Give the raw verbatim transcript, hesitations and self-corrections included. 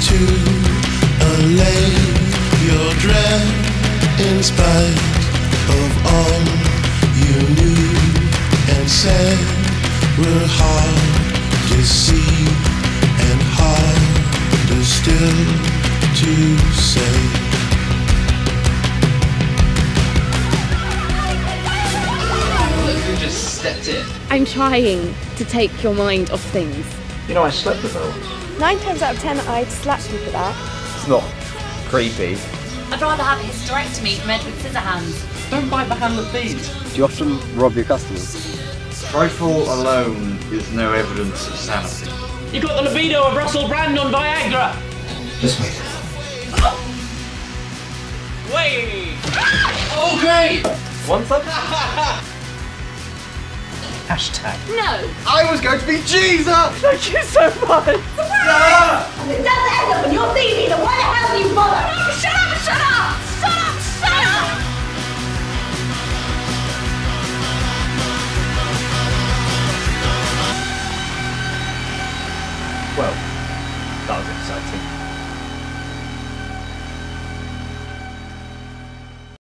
to allay your dread in spite of all you knew and said were hard to see and harder still to say. Who just stepped in? I'm trying to take your mind off things. You know, I slept with those. Nine times out of ten, I'd slap you for that. It's not creepy. I'd rather have a hysterectomy from Edward Scissorhands. Don't bite the hand that feeds. Do you often rob your customers? Trifle alone is no evidence of sanity. You got the libido of Russell Brand on Viagra! Just wait. Wait! Okay! One time? Hashtag. No! I was going to be Jesus! Thank you so much! No!